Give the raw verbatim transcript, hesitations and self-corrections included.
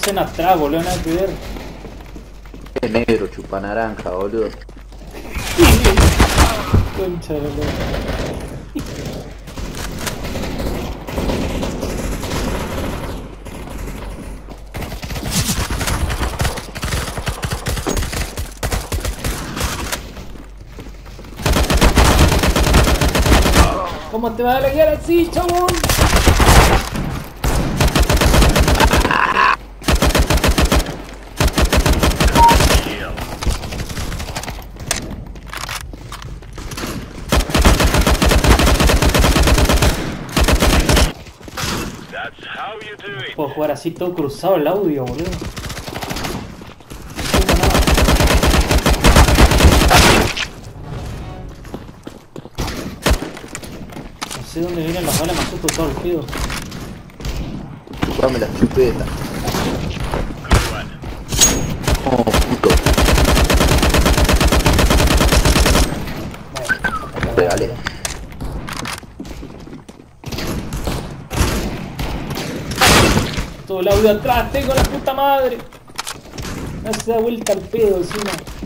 hacen atrás, boludo, nada que ver. Es negro, chupa naranja, boludo. Concha de la... ¿Cómo te va a alejar así, chabón? Puedo jugar así todo cruzado el audio, boludo. No sé dónde vienen las balas, me asusto todo el pedo. Chupame la chupeta. Oh, puto. Regale. Todo el audio atrás, tengo la puta madre. No se da vuelta al pedo encima.